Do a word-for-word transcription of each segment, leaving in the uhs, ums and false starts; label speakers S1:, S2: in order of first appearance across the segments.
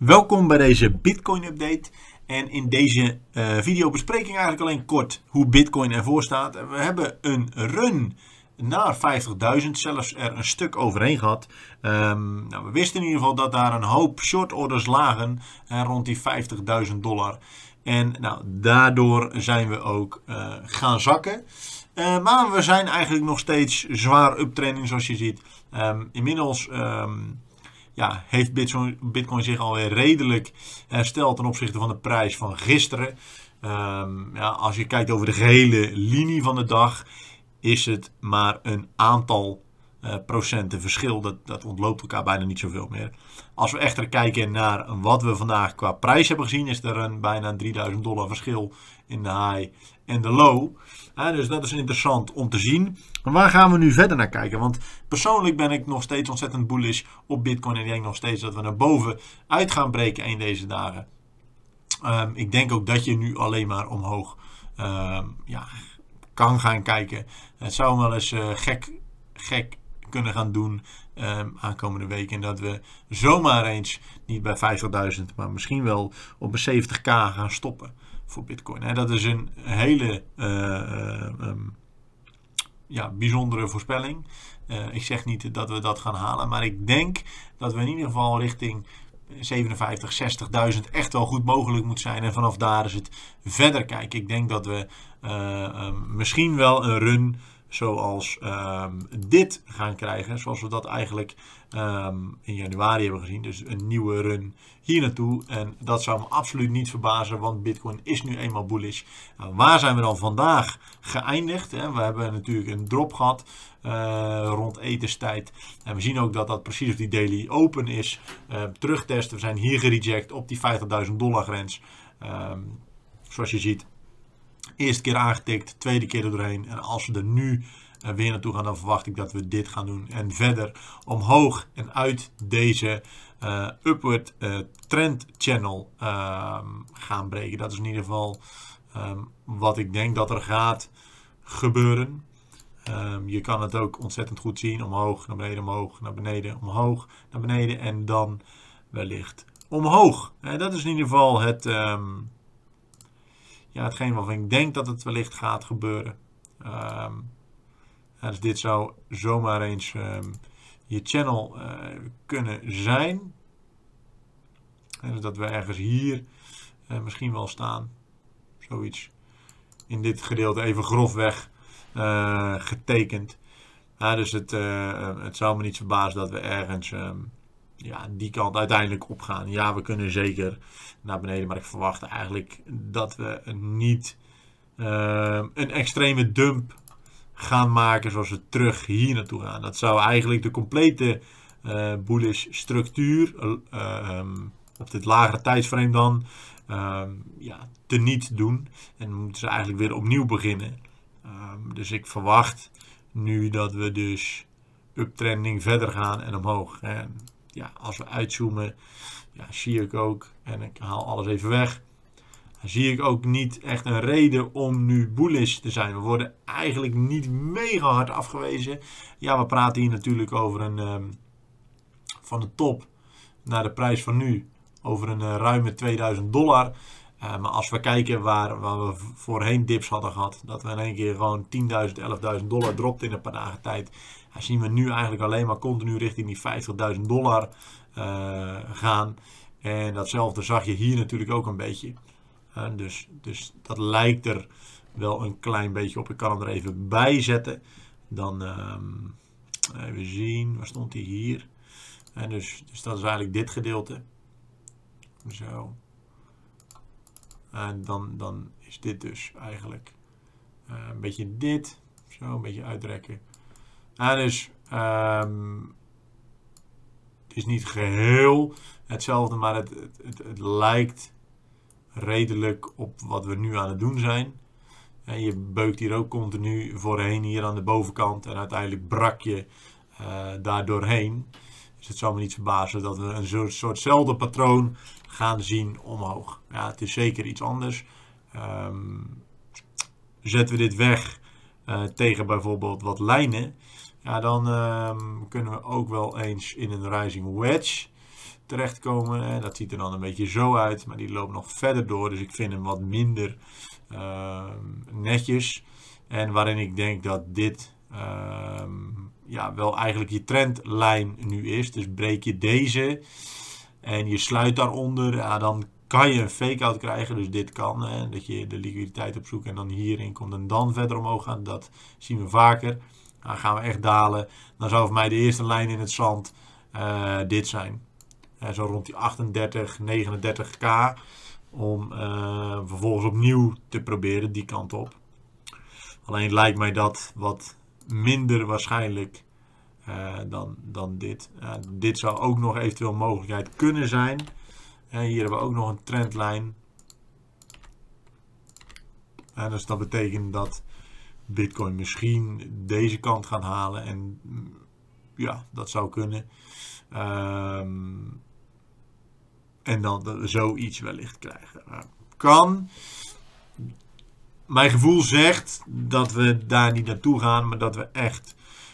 S1: Welkom bij deze Bitcoin update. En in deze uh, video bespreek ik eigenlijk alleen kort hoe Bitcoin ervoor staat. We hebben een run naar vijftigduizend, zelfs er een stuk overheen gehad. Um, nou, we wisten in ieder geval dat daar een hoop short orders lagen uh, rond die vijftigduizend dollar. En nou, daardoor zijn we ook uh, gaan zakken. Uh, maar we zijn eigenlijk nog steeds zwaar uptrending zoals je ziet. Um, inmiddels um, ja, heeft Bitcoin, Bitcoin zich alweer redelijk hersteld ten opzichte van de prijs van gisteren. Um, ja, als je kijkt over de gehele linie van de dag, is het maar een aantal uh, procenten verschil. Dat, dat ontloopt elkaar bijna niet zoveel meer. Als we echter kijken naar wat we vandaag qua prijs hebben gezien, is er een bijna drieduizend dollar verschil in de high en de low. Ja, dus dat is interessant om te zien. Maar waar gaan we nu verder naar kijken? Want persoonlijk ben ik nog steeds ontzettend bullish op Bitcoin. En ik denk nog steeds dat we naar boven uit gaan breken in deze dagen. Um, ik denk ook dat je nu alleen maar omhoog um, ja, kan gaan kijken. Het zou wel eens uh, gek, gek kunnen gaan doen um, aankomende week. En dat we zomaar eens niet bij vijftigduizend, maar misschien wel op een zeventig k gaan stoppen voor Bitcoin. En dat is een hele uh, um, ja, bijzondere voorspelling. Uh, ik zeg niet dat we dat gaan halen, maar ik denk dat we in ieder geval richting zevenenvijftig, zestigduizend echt wel goed mogelijk moet zijn. En vanaf daar is het verder kijken. Ik denk dat we uh, um, misschien wel een run zoals um, dit gaan krijgen. Zoals we dat eigenlijk um, in januari hebben gezien. Dus een nieuwe run hier naartoe. En dat zou me absoluut niet verbazen, want Bitcoin is nu eenmaal bullish. Nou, waar zijn we dan vandaag geëindigd? Hè? We hebben natuurlijk een drop gehad uh, rond etenstijd. En we zien ook dat dat precies op die daily open is. Uh, terugtesten. We zijn hier gereject op die vijftigduizend dollar grens. Um, zoals je ziet. Eerste keer aangetikt, tweede keer er doorheen. En als we er nu uh, weer naartoe gaan, dan verwacht ik dat we dit gaan doen. En verder omhoog en uit deze uh, upward uh, trend channel uh, gaan breken. Dat is in ieder geval um, wat ik denk dat er gaat gebeuren. Um, je kan het ook ontzettend goed zien. Omhoog, naar beneden, omhoog, naar beneden, omhoog, naar beneden. En dan wellicht omhoog. En dat is in ieder geval het... Um, Ja, hetgeen waarvan ik denk dat het wellicht gaat gebeuren. Um, ja, dus dit zou zomaar eens um, je channel uh, kunnen zijn. En dus dat we ergens hier uh, misschien wel staan. Zoiets. In dit gedeelte even grofweg uh, getekend. Ja, dus het, uh, het zou me niet verbazen dat we ergens... Um, ja, die kant uiteindelijk opgaan. Ja, we kunnen zeker naar beneden, maar ik verwacht eigenlijk dat we niet uh, een extreme dump gaan maken zoals we terug hier naartoe gaan. Dat zou eigenlijk de complete uh, bullish structuur uh, um, op dit lagere tijdsframe dan uh, ja, teniet doen. En dan moeten ze eigenlijk weer opnieuw beginnen. Uh, dus ik verwacht nu dat we dus uptrending verder gaan en omhoog. En ja, als we uitzoomen, ja, zie ik ook, en ik haal alles even weg, dan zie ik ook niet echt een reden om nu bullish te zijn. We worden eigenlijk niet mega hard afgewezen. Ja, we praten hier natuurlijk over een, um, van de top naar de prijs van nu, over een uh, ruime tweeduizend dollar. Uh, maar als we kijken waar, waar we voorheen dips hadden gehad, dat we in één keer gewoon tienduizend, elfduizend dollar dropt in een paar dagen tijd. Dan zien we nu eigenlijk alleen maar continu richting die vijftigduizend dollar uh, gaan. En datzelfde zag je hier natuurlijk ook een beetje. Uh, dus, dus dat lijkt er wel een klein beetje op. Ik kan hem er even bij zetten. Dan um, even zien, waar stond hij hier? En dus, dus dat is eigenlijk dit gedeelte. Zo. En dan, dan is dit dus eigenlijk uh, een beetje dit. Zo, een beetje uitrekken. En dus um, het is niet geheel hetzelfde, maar het, het, het, het lijkt redelijk op wat we nu aan het doen zijn. En je beukt hier ook continu voorheen hier aan de bovenkant en uiteindelijk brak je uh, daar doorheen. Dus het zou me niet verbazen dat we een soort, soortzelfde patroon gaan zien omhoog. Ja, het is zeker iets anders. Um, zetten we dit weg uh, tegen bijvoorbeeld wat lijnen, ja, dan um, kunnen we ook wel eens in een rising wedge terechtkomen. Dat ziet er dan een beetje zo uit, maar die loopt nog verder door. Dus ik vind hem wat minder uh, netjes. En waarin ik denk dat dit uh, ja, wel eigenlijk je trendlijn nu is. Dus breek je deze en je sluit daaronder, ja, dan kan je een fake-out krijgen. Dus dit kan, hè, dat je de liquiditeit opzoekt en dan hierin komt en dan verder omhoog gaat. Dat zien we vaker. Dan gaan we echt dalen. Dan zou voor mij de eerste lijn in het zand uh, dit zijn. Uh, zo rond die achtendertig, negenendertig k. Om uh, vervolgens opnieuw te proberen die kant op. Alleen lijkt mij dat wat minder waarschijnlijk uh, dan, dan dit. Uh, dit zou ook nog eventueel een mogelijkheid kunnen zijn. Uh, hier hebben we ook nog een trendlijn. Uh, dus dat betekent dat Bitcoin misschien deze kant gaat halen. En ja, dat zou kunnen. Um, en dan dat we zoiets wellicht krijgen. Nou, kan. Mijn gevoel zegt dat we daar niet naartoe gaan, maar dat we echt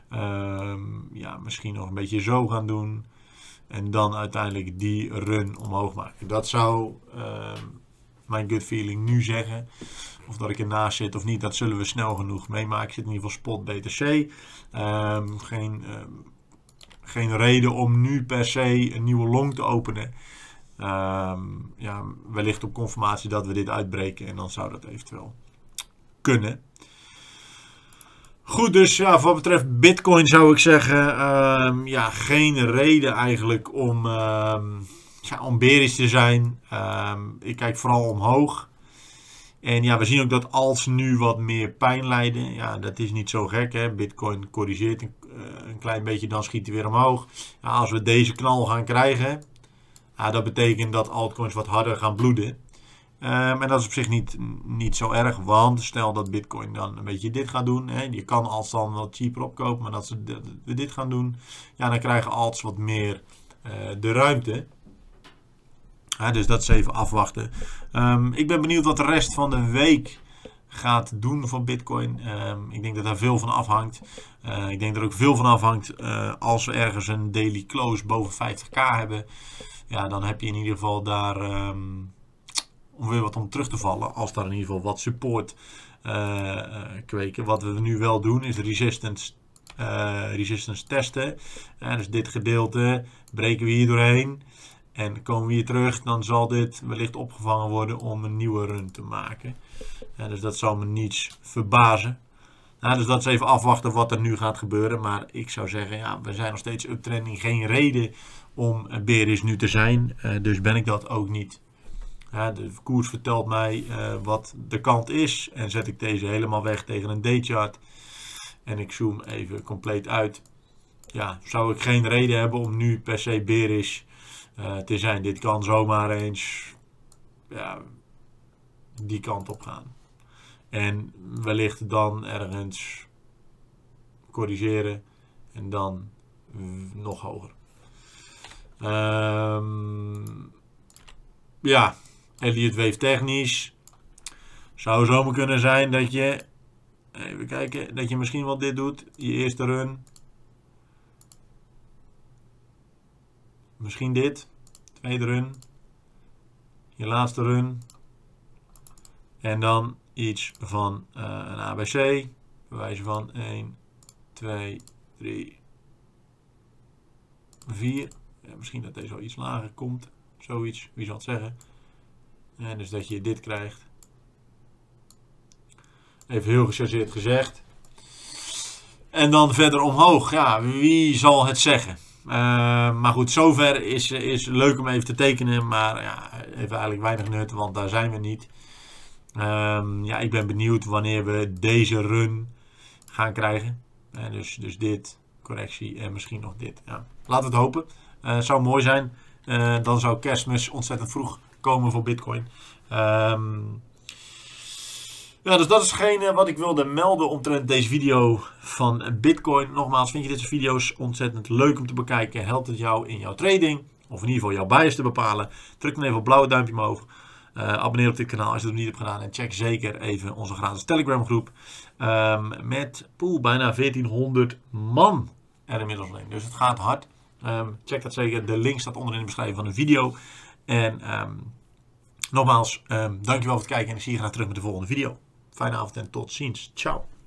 S1: um, ja, misschien nog een beetje zo gaan doen. En dan uiteindelijk die run omhoog maken. Dat zou um, mijn gut feeling nu zeggen. Of dat ik ernaast zit of niet, dat zullen we snel genoeg meemaken. Ik zit in ieder geval spot B T C. Um, geen, um, geen reden om nu per se een nieuwe long te openen. Um, ja, wellicht op confirmatie dat we dit uitbreken. En dan zou dat eventueel kunnen. Goed, dus ja, wat betreft Bitcoin zou ik zeggen, um, ja, geen reden eigenlijk om, um, ja, om bearish te zijn. Um, ik kijk vooral omhoog. En ja, we zien ook dat alts nu wat meer pijn lijden. Ja, dat is niet zo gek, hè. Bitcoin corrigeert een, uh, een klein beetje, dan schiet hij weer omhoog. Ja, als we deze knal gaan krijgen, ja, dat betekent dat altcoins wat harder gaan bloeden. Um, en dat is op zich niet, niet zo erg, want stel dat Bitcoin dan een beetje dit gaat doen. Hè, je kan alts dan wat cheaper opkopen, maar dat ze dit gaan doen, ja, dan krijgen alts wat meer uh, de ruimte. Ja, dus dat is even afwachten. Um, ik ben benieuwd wat de rest van de week gaat doen voor Bitcoin. Um, ik denk dat daar veel van afhangt. Uh, ik denk dat er ook veel van afhangt uh, als we ergens een daily close boven vijftig k hebben. Ja, dan heb je in ieder geval daar um, om weer wat om terug te vallen. Als daar in ieder geval wat support uh, uh, kweken. Wat we nu wel doen is resistance, uh, resistance testen. Uh, dus dit gedeelte breken we hier doorheen. En komen we hier terug, dan zal dit wellicht opgevangen worden om een nieuwe run te maken. Ja, dus dat zal me niets verbazen. Nou, dus dat is even afwachten wat er nu gaat gebeuren. Maar ik zou zeggen, ja, we zijn nog steeds uptrending. Geen reden om bearish nu te zijn. Uh, dus ben ik dat ook niet. Ja, de koers vertelt mij uh, wat de kant is. En zet ik deze helemaal weg tegen een daychart. En ik zoom even compleet uit. Ja, zou ik geen reden hebben om nu per se bearish Uh, te zijn. Dit kan zomaar eens ja, die kant op gaan. En wellicht dan ergens corrigeren en dan nog hoger. Um, ja, Elliott Wave technisch zou zomaar kunnen zijn dat je, even kijken, dat je misschien wel dit doet. Je eerste run. Misschien dit. Tweede run. Je laatste run. En dan iets van uh, een A B C. Bij wijze van een, twee, drie, vier. Ja, misschien dat deze al iets lager komt. Zoiets. Wie zal het zeggen. En dus dat je dit krijgt. Even heel gechargeerd gezegd. En dan verder omhoog. Ja, wie zal het zeggen? Uh, maar goed, zover is, is leuk om even te tekenen. Maar ja, even eigenlijk weinig nut, want daar zijn we niet. Um, ja, ik ben benieuwd wanneer we deze run gaan krijgen. Uh, dus, dus dit, correctie en misschien nog dit. Ja, laten we het hopen. Het uh, zou mooi zijn. Uh, dan zou Kerstmis ontzettend vroeg komen voor Bitcoin. Um, Ja, dus dat is hetgene wat ik wilde melden omtrent deze video van Bitcoin. Nogmaals, vind je deze video's ontzettend leuk om te bekijken? Helpt het jou in jouw trading? Of in ieder geval jouw bias te bepalen? Druk dan even op het blauwe duimpje omhoog. Uh, abonneer op dit kanaal als je het nog niet hebt gedaan. En check zeker even onze gratis Telegram groep. Um, met poeh, bijna veertienhonderd man er inmiddels alleen. Dus het gaat hard. Um, check dat zeker. De link staat onder in de beschrijving van de video. En um, nogmaals, um, dankjewel voor het kijken en ik zie je graag terug met de volgende video. Fijne avond en tot ziens. Ciao.